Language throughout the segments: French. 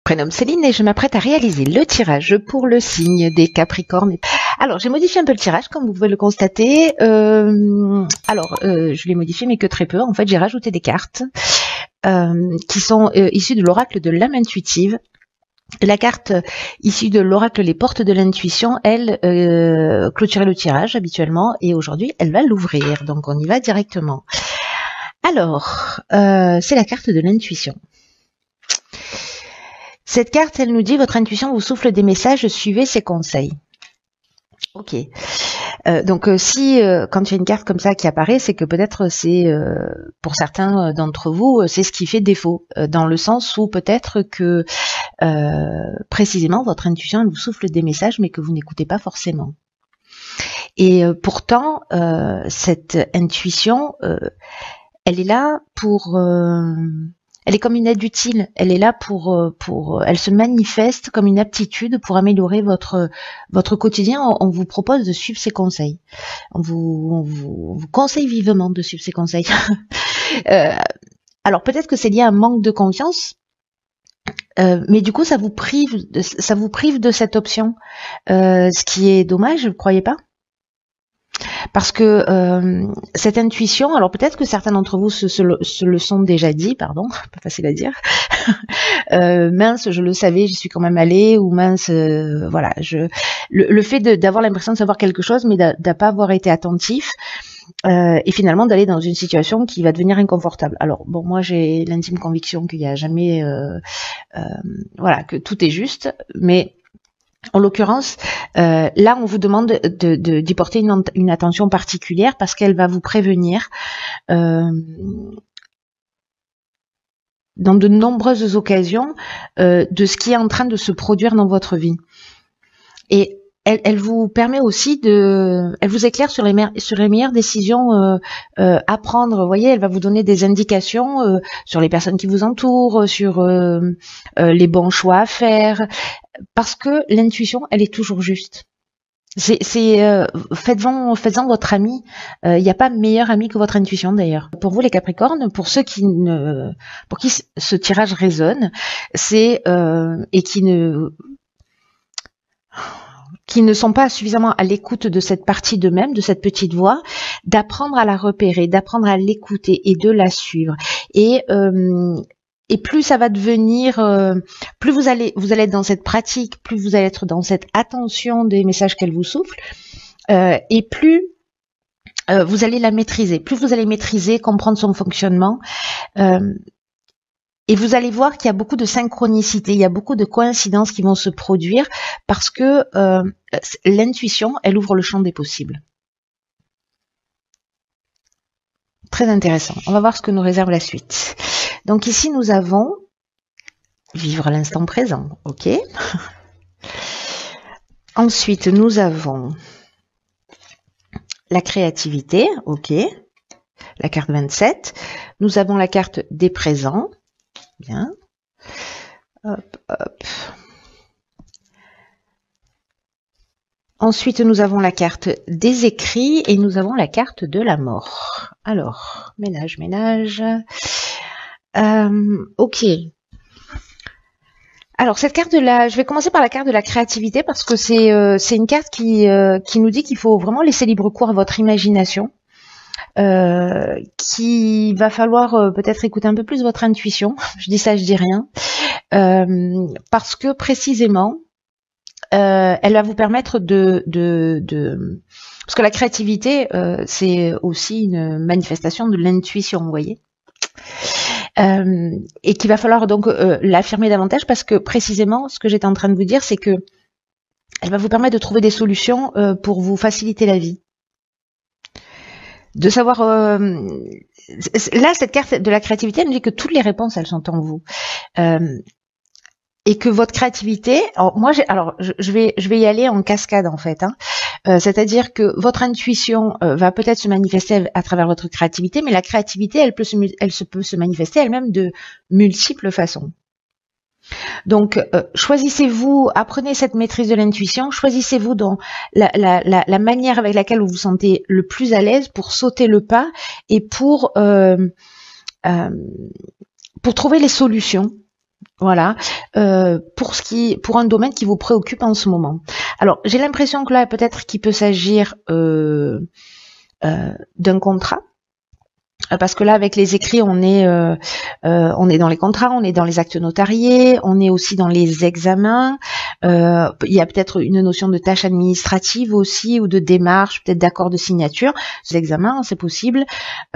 Prénomme Céline et je m'apprête à réaliser le tirage pour le signe des Capricornes. Alors, j'ai modifié un peu le tirage, comme vous pouvez le constater. Je l'ai modifié, mais que très peu. En fait, j'ai rajouté des cartes qui sont issues de l'oracle de l'âme intuitive. La carte issue de l'oracle Les Portes de l'Intuition, elle clôturait le tirage habituellement, et aujourd'hui, elle va l'ouvrir. Donc, on y va directement. Alors, c'est la carte de l'intuition. Cette carte, elle nous dit, votre intuition vous souffle des messages, suivez ses conseils. Ok. Si quand il y a une carte comme ça qui apparaît, c'est que peut-être c'est, pour certains d'entre vous, c'est ce qui fait défaut, dans le sens où peut-être que précisément votre intuition elle vous souffle des messages, mais que vous n'écoutez pas forcément. Et pourtant, cette intuition, elle est là pour... elle est comme une aide utile. Elle est là elle se manifeste comme une aptitude pour améliorer votre quotidien. On vous propose de suivre ses conseils. On vous conseille vivement de suivre ses conseils. Alors peut-être que c'est lié à un manque de confiance, mais du coup ça vous prive de cette option, ce qui est dommage, vous croyez pas ? Parce que cette intuition, alors peut-être que certains d'entre vous se le sont déjà dit, pardon, pas facile à dire. Mince, je le savais, j'y suis quand même allée, ou mince, voilà, le fait d'avoir l'impression de savoir quelque chose, mais de pas avoir été attentif, et finalement d'aller dans une situation qui va devenir inconfortable. Alors bon, moi j'ai l'intime conviction qu'il n'y a jamais, voilà, que tout est juste, mais en l'occurrence, là, on vous demande d'y porter une attention particulière parce qu'elle va vous prévenir dans de nombreuses occasions de ce qui est en train de se produire dans votre vie. Et elle vous permet aussi elle vous éclaire sur les meilleures décisions à prendre. Vous voyez, elle va vous donner des indications sur les personnes qui vous entourent, sur les bons choix à faire, parce que l'intuition, elle est toujours juste. Faites-en votre ami. Il n'y a pas meilleur ami que votre intuition d'ailleurs. Pour vous les Capricornes, pour ceux pour qui ce tirage résonne, c'est et qui ne sont pas suffisamment à l'écoute de cette partie d'eux-mêmes, de cette petite voix, d'apprendre à la repérer, d'apprendre à l'écouter et de la suivre. Et plus ça va devenir, plus vous allez être dans cette pratique, plus vous allez être dans cette attention des messages qu'elle vous souffle, et plus vous allez la maîtriser. Plus vous allez maîtriser, comprendre son fonctionnement, et vous allez voir qu'il y a beaucoup de synchronicité, il y a beaucoup de coïncidences qui vont se produire parce que l'intuition, elle ouvre le champ des possibles. Très intéressant. On va voir ce que nous réserve la suite. Donc ici, nous avons vivre l'instant présent, ok. Ensuite, nous avons la créativité, ok. La carte 27. Nous avons la carte des présents. Bien. Hop, hop. Ensuite, nous avons la carte des écrits et nous avons la carte de la mort. Alors, ménage. Ok. Alors, cette carte-là, je vais commencer par la carte de la créativité parce que c'est une carte qui nous dit qu'il faut vraiment laisser libre cours à votre imagination. Qu'il va falloir peut-être écouter un peu plus votre intuition. Je dis ça, je dis rien. Parce que précisément, elle va vous permettre parce que la créativité, c'est aussi une manifestation de l'intuition, vous voyez. Et qu'il va falloir donc l'affirmer davantage parce que précisément, ce que j'étais en train de vous dire, c'est que elle va vous permettre de trouver des solutions pour vous faciliter la vie. De savoir là, cette carte de la créativité, elle nous dit que toutes les réponses, elles sont en vous, et que votre créativité. Je vais y aller en cascade en fait. C'est-à-dire que votre intuition va peut-être se manifester à travers votre créativité, mais la créativité, elle peut se manifester elle-même de multiples façons. Donc, choisissez-vous, apprenez cette maîtrise de l'intuition, choisissez-vous dans la manière avec laquelle vous vous sentez le plus à l'aise pour sauter le pas et pour trouver les solutions Voilà, pour un domaine qui vous préoccupe en ce moment. Alors, j'ai l'impression que là, peut-être qu'il peut s'agir d'un contrat. Parce que là, avec les écrits, on est dans les contrats, on est dans les actes notariés, on est aussi dans les examens. Il y a peut-être une notion de tâche administrative aussi, ou de démarche, peut-être d'accord de signature. Les examens, c'est possible.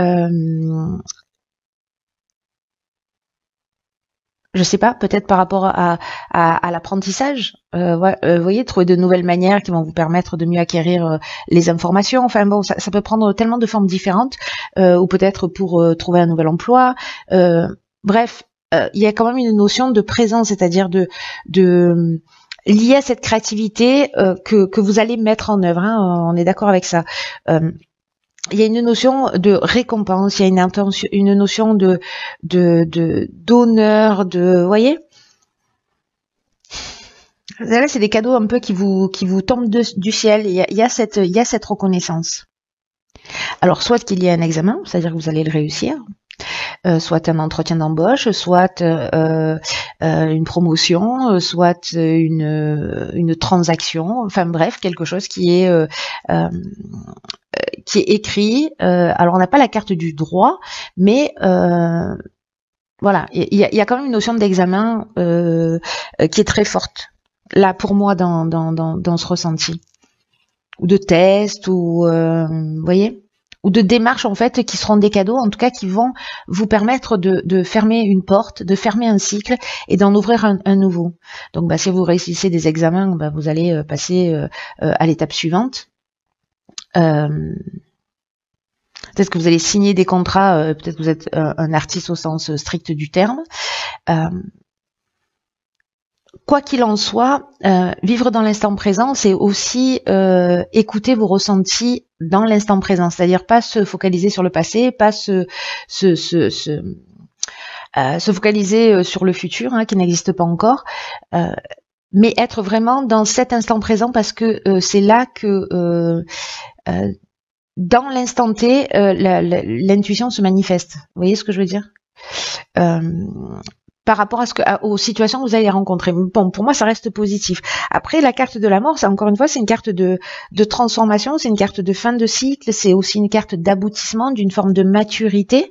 Je sais pas, peut-être par rapport à l'apprentissage. Vous voyez, trouver de nouvelles manières qui vont vous permettre de mieux acquérir les informations. Enfin bon, ça peut prendre tellement de formes différentes, ou peut-être pour trouver un nouvel emploi. Bref, il y a quand même une notion de présence, c'est-à-dire de liée à cette créativité que vous allez mettre en œuvre. Hein, on est d'accord avec ça. Il y a une notion de récompense, il y a une notion d'honneur, vous voyez. Là, c'est des cadeaux un peu qui vous tombent du ciel. Il y a cette reconnaissance. Alors, soit qu'il y ait un examen, c'est-à-dire que vous allez le réussir, soit un entretien d'embauche, soit une promotion, soit une transaction, enfin bref, quelque chose qui est écrit. Alors on n'a pas la carte du droit, mais voilà, il y a quand même une notion d'examen qui est très forte là pour moi dans ce ressenti, ou de test, ou vous voyez, ou de démarches en fait qui seront des cadeaux, en tout cas qui vont vous permettre de fermer une porte, de fermer un cycle et d'en ouvrir un nouveau. Donc si vous réussissez des examens, vous allez passer à l'étape suivante. Peut-être que vous allez signer des contrats, peut-être que vous êtes un artiste au sens strict du terme. Quoi qu'il en soit, vivre dans l'instant présent, c'est aussi écouter vos ressentis dans l'instant présent, c'est-à-dire pas se focaliser sur le passé, pas se focaliser sur le futur, hein, qui n'existe pas encore, mais être vraiment dans cet instant présent, parce que c'est là que dans l'instant T, l'intuition se manifeste. Vous voyez ce que je veux dire? Par rapport aux situations que vous allez rencontrer. Bon, pour moi, ça reste positif. Après, la carte de la mort, encore une fois, c'est une carte de transformation, c'est une carte de fin de cycle, c'est aussi une carte d'aboutissement, d'une forme de maturité.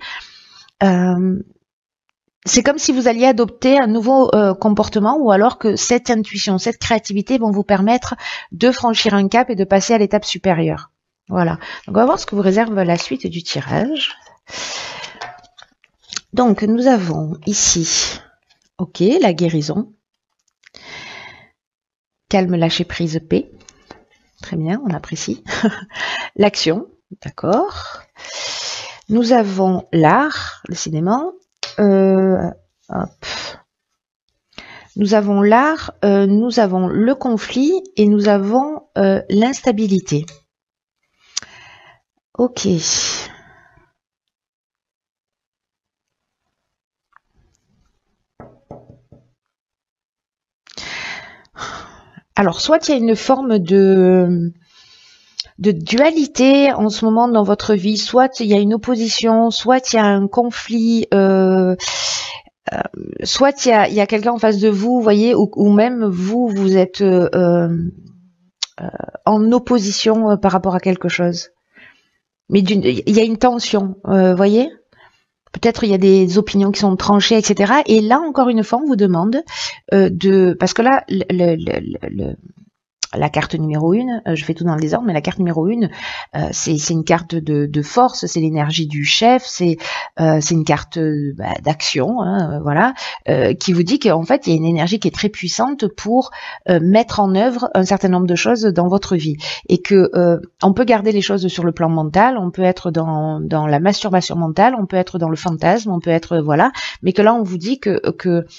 C'est comme si vous alliez adopter un nouveau comportement, ou alors que cette intuition, cette créativité vont vous permettre de franchir un cap et de passer à l'étape supérieure. Voilà. Donc, on va voir ce que vous réserve la suite du tirage. Donc, nous avons ici, ok, la guérison. Calme, lâcher prise, paix. Très bien, on apprécie. L'action, d'accord. Nous avons l'art, décidément. Hop. Nous avons l'art, nous avons le conflit et nous avons l'instabilité. Ok. Alors, soit il y a une forme de dualité en ce moment dans votre vie, soit il y a une opposition, soit il y a un conflit, soit il y a quelqu'un en face de vous, vous voyez, ou même vous êtes en opposition par rapport à quelque chose. Mais il y a une tension, voyez. Peut-être il y a des opinions qui sont tranchées, etc. Et là, encore une fois, on vous demande parce que là, la carte numéro 1, je fais tout dans le désordre, mais la carte numéro 1, c'est une carte de force, c'est l'énergie du chef, c'est une carte d'action, hein, voilà, qui vous dit qu'en fait, il y a une énergie qui est très puissante pour mettre en œuvre un certain nombre de choses dans votre vie. Et que on peut garder les choses sur le plan mental, on peut être dans la masturbation mentale, on peut être dans le fantasme, on peut être, voilà, mais que là, on vous dit que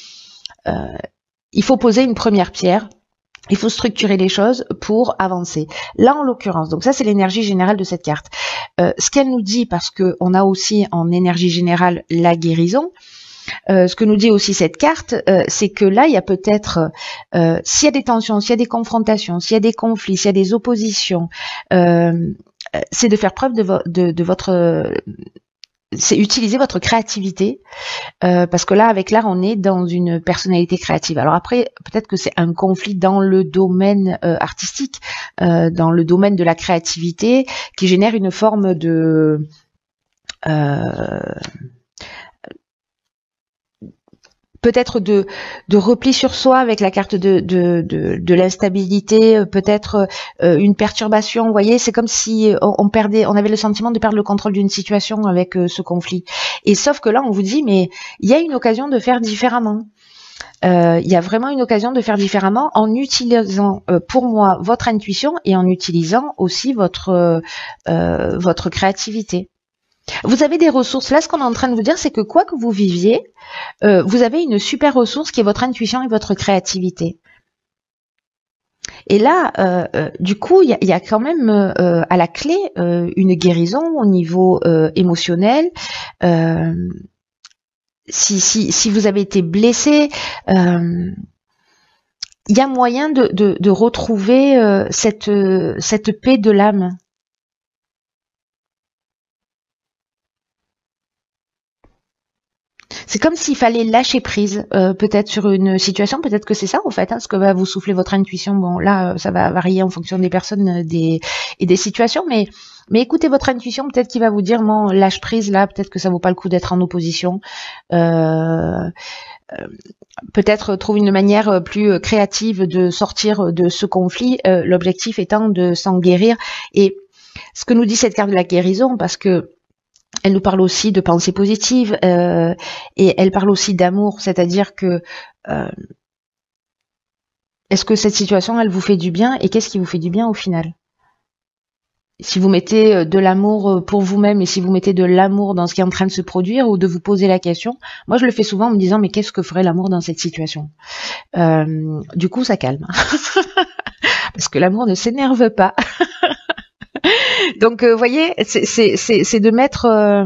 il faut poser une première pierre. Il faut structurer les choses pour avancer. Là, en l'occurrence, donc ça, c'est l'énergie générale de cette carte. Ce qu'elle nous dit, parce que on a aussi en énergie générale la guérison, ce que nous dit aussi cette carte, c'est que là, il y a peut-être, s'il y a des tensions, s'il y a des confrontations, s'il y a des conflits, s'il y a des oppositions, c'est de faire preuve de votre c'est utiliser votre créativité, parce que là, avec l'art, on est dans une personnalité créative. Alors après, peut-être que c'est un conflit dans le domaine artistique, dans le domaine de la créativité, qui génère une forme de peut-être de repli sur soi avec la carte de l'instabilité, peut-être une perturbation. Vous voyez, c'est comme si on avait le sentiment de perdre le contrôle d'une situation avec ce conflit. Et sauf que là, on vous dit, mais il y a une occasion de faire différemment. Il y a vraiment une occasion de faire différemment en utilisant, pour moi, votre intuition et en utilisant aussi votre créativité. Vous avez des ressources. Là, ce qu'on est en train de vous dire, c'est que quoi que vous viviez, vous avez une super ressource qui est votre intuition et votre créativité. Et là, du coup, il y a quand même à la clé une guérison au niveau émotionnel. Si vous avez été blessé, il y a moyen de retrouver cette paix de l'âme. C'est comme s'il fallait lâcher prise, peut-être sur une situation, peut-être que c'est ça en fait, ce que va vous souffler votre intuition. Bon, là, ça va varier en fonction des personnes et des situations, mais écoutez votre intuition, peut-être qu'il va vous dire, bon, lâche prise là, peut-être que ça vaut pas le coup d'être en opposition. Peut-être trouve une manière plus créative de sortir de ce conflit, l'objectif étant de s'en guérir. Et ce que nous dit cette carte de la guérison, parce que elle nous parle aussi de pensée positive et elle parle aussi d'amour, c'est-à-dire que est-ce que cette situation, elle vous fait du bien et qu'est-ce qui vous fait du bien au final? Si vous mettez de l'amour pour vous-même et si vous mettez de l'amour dans ce qui est en train de se produire ou de vous poser la question, moi je le fais souvent en me disant mais qu'est-ce que ferait l'amour dans cette situation? Du coup ça calme parce que l'amour ne s'énerve pas. Donc, vous voyez, c'est de mettre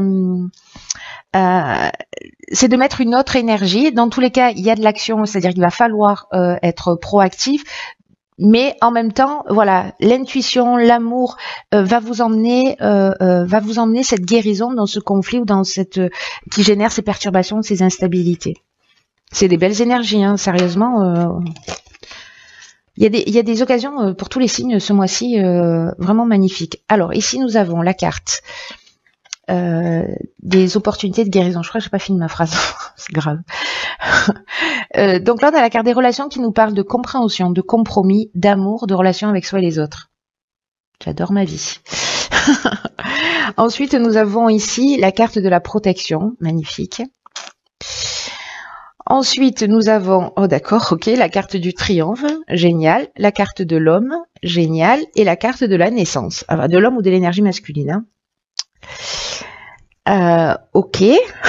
une autre énergie. Dans tous les cas, il y a de l'action, c'est-à-dire qu'il va falloir être proactif. Mais en même temps, voilà, l'intuition, l'amour va vous emmener cette guérison dans ce conflit ou dans qui génère ces perturbations, ces instabilités. C'est des belles énergies, hein, sérieusement. Il y a des occasions pour tous les signes ce mois-ci vraiment magnifiques. Alors ici nous avons la carte des opportunités de guérison. Je crois que j'ai pas fini ma phrase, c'est grave. Donc là on a la carte des relations qui nous parle de compréhension, de compromis, d'amour, de relations avec soi et les autres. J'adore ma vie. Ensuite nous avons ici la carte de la protection, magnifique. Ensuite, nous avons, oh d'accord, ok, la carte du triomphe, génial, la carte de l'homme, génial, et la carte de la naissance, enfin, de l'homme ou de l'énergie masculine. Hein. Ok,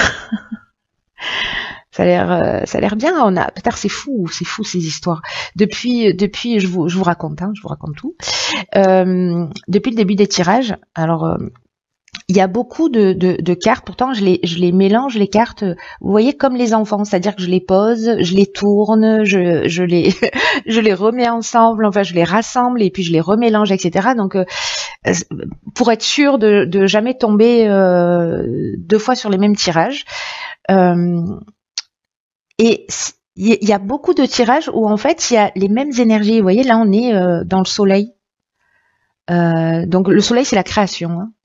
ça a l'air bien. Peut-être c'est fou ces histoires. Depuis, je vous raconte, je vous raconte tout. Depuis le début des tirages, alors. Il y a beaucoup de cartes, pourtant je les mélange les cartes, vous voyez, comme les enfants, c'est-à-dire que je les pose, je les tourne, je les remets ensemble, enfin je les rassemble et puis je les remélange, etc. Donc pour être sûr de jamais tomber deux fois sur les mêmes tirages. Et il y a beaucoup de tirages où en fait il y a les mêmes énergies. Vous voyez, là on est dans le soleil. Donc le soleil c'est la création. Hein.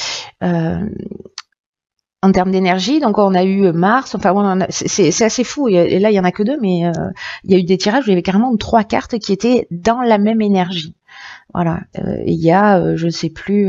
En termes d'énergie, donc on a eu Mars, enfin c'est assez fou, et là il y en a que deux, mais il y a eu des tirages où il y avait carrément 3 cartes qui étaient dans la même énergie. Voilà, il y a, je ne sais plus,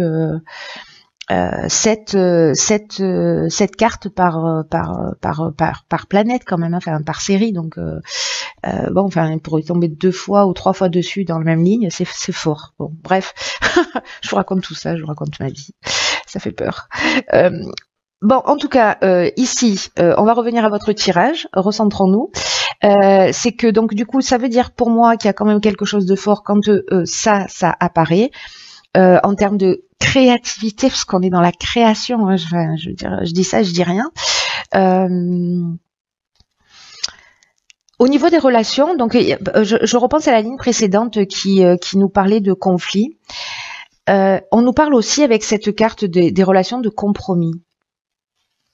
7 cartes par planète quand même, enfin par série, donc bon, enfin pour y tomber 2 fois ou 3 fois dessus dans la même ligne, c'est fort. Bon, bref, je vous raconte tout ça, je vous raconte ma vie. Ça fait peur. Bon, en tout cas, ici, on va revenir à votre tirage. Recentrons-nous. C'est que donc du coup, ça veut dire pour moi qu'il y a quand même quelque chose de fort quand ça apparaît. En termes de créativité, parce qu'on est dans la création. Hein, je veux dire, je dis ça, je dis rien. Au niveau des relations, donc je repense à la ligne précédente qui nous parlait de conflit. On nous parle aussi avec cette carte des relations de compromis.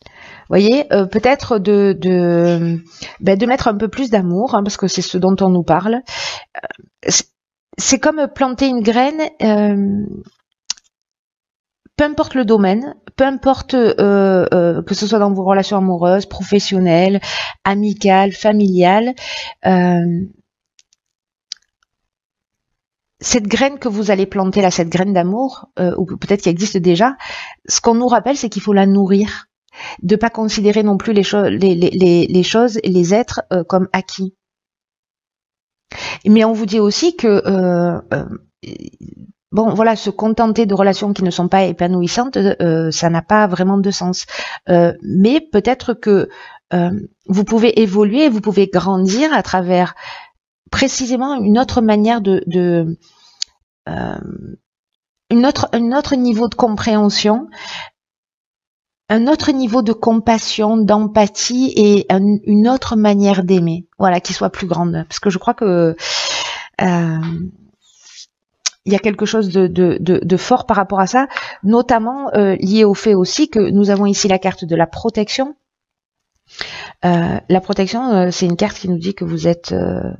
voyez, peut-être de mettre un peu plus d'amour, hein, parce que c'est ce dont on nous parle. C'est comme planter une graine, peu importe le domaine, peu importe que ce soit dans vos relations amoureuses, professionnelles, amicales, familiales, cette graine que vous allez planter là, cette graine d'amour, ou peut-être qui existe déjà, ce qu'on nous rappelle, c'est qu'il faut la nourrir, de pas considérer non plus les choses et les êtres comme acquis. Mais on vous dit aussi que bon, voilà, se contenter de relations qui ne sont pas épanouissantes, ça n'a pas vraiment de sens. Mais peut-être que vous pouvez évoluer, vous pouvez grandir à travers précisément une autre manière un autre niveau de compréhension, un autre niveau de compassion, d'empathie et une autre manière d'aimer, voilà, qui soit plus grande. Parce que je crois que il y a quelque chose de fort par rapport à ça, notamment lié au fait aussi que nous avons ici la carte de la protection. La protection, c'est une carte qui nous dit que vous êtes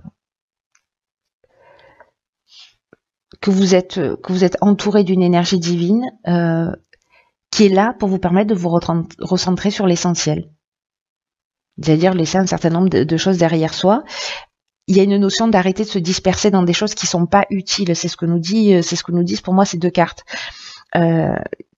entouré d'une énergie divine qui est là pour vous permettre de vous recentrer sur l'essentiel. C'est-à-dire laisser un certain nombre de choses derrière soi. Il y a une notion d'arrêter de se disperser dans des choses qui sont pas utiles. C'est ce que nous disent pour moi ces deux cartes. Ce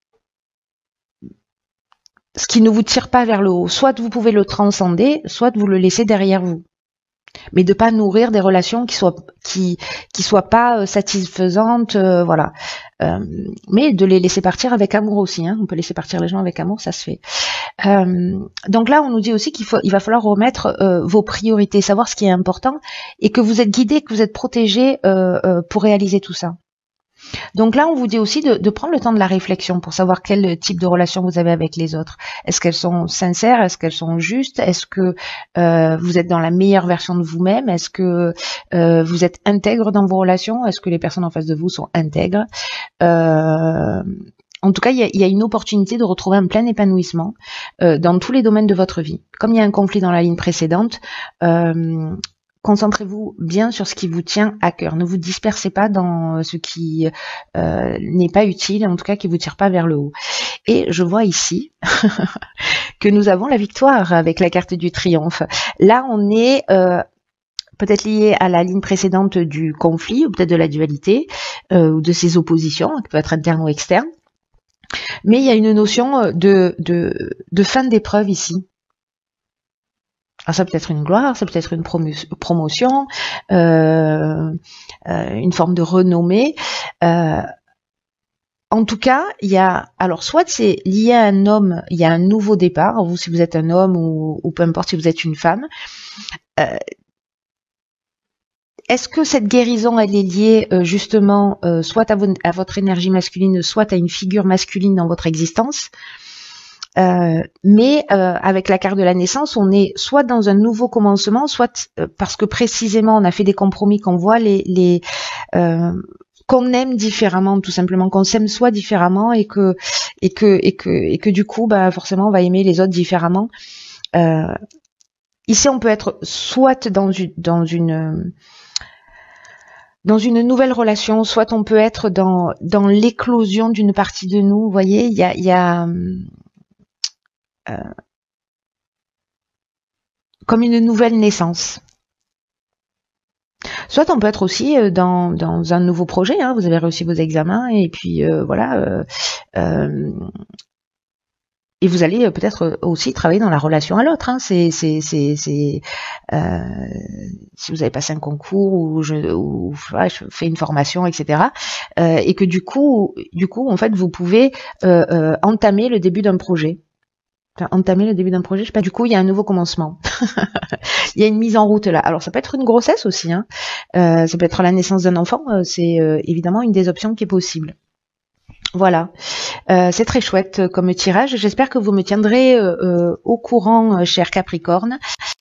qui ne vous tire pas vers le haut. Soit vous pouvez le transcender, soit vous le laissez derrière vous. Mais de pas nourrir des relations qui soient pas satisfaisantes, voilà. Mais de les laisser partir avec amour aussi, hein. On peut laisser partir les gens avec amour, ça se fait. Donc là, on nous dit aussi il va falloir remettre vos priorités, savoir ce qui est important, et que vous êtes guidé, que vous êtes protégé pour réaliser tout ça. Donc là, on vous dit aussi de prendre le temps de la réflexion pour savoir quel type de relation vous avez avec les autres. Est-ce qu'elles sont sincères? Est-ce qu'elles sont justes? Est-ce que vous êtes dans la meilleure version de vous-même? Est-ce que vous êtes intègre dans vos relations? Est-ce que les personnes en face de vous sont intègres? En tout cas, il y a une opportunité de retrouver un plein épanouissement dans tous les domaines de votre vie. Comme il y a un conflit dans la ligne précédente, concentrez-vous bien sur ce qui vous tient à cœur. Ne vous dispersez pas dans ce qui n'est pas utile, en tout cas qui vous tire pas vers le haut. Et je vois ici que nous avons la victoire avec la carte du triomphe. Là, on est peut-être lié à la ligne précédente du conflit, ou peut-être de la dualité, ou de ces oppositions, qui peuvent être internes ou externes. Mais il y a une notion de fin d'épreuve ici. Alors ça peut être une gloire, ça peut être une promotion, une forme de renommée. En tout cas, il y a, alors soit c'est lié à un homme, il y a un nouveau départ, vous si vous êtes un homme ou peu importe si vous êtes une femme. Est-ce que cette guérison, elle est liée justement soit à votre énergie masculine, soit à une figure masculine dans votre existence? Mais avec la carte de la naissance, on est soit dans un nouveau commencement, soit parce que précisément on a fait des compromis, qu'on voit qu'on aime différemment, tout simplement, qu'on s'aime soi différemment et que du coup, bah forcément, on va aimer les autres différemment. Ici, on peut être soit dans une nouvelle relation, soit on peut être dans l'éclosion d'une partie de nous. Vous voyez, il y a comme une nouvelle naissance. Soit on peut être aussi dans un nouveau projet, hein, vous avez réussi vos examens et puis voilà, et vous allez peut-être aussi travailler dans la relation à l'autre. Hein. Si vous avez passé un concours ou voilà, je fais une formation, etc. Et que du coup, en fait, vous pouvez entamer le début d'un projet. Enfin, entamer le début d'un projet, je sais pas. Du coup, il y a un nouveau commencement. Il y a une mise en route là. Alors, ça peut être une grossesse aussi. Hein. Ça peut être la naissance d'un enfant. C'est évidemment une des options qui est possible. Voilà, c'est très chouette comme tirage. J'espère que vous me tiendrez au courant, cher Capricorne.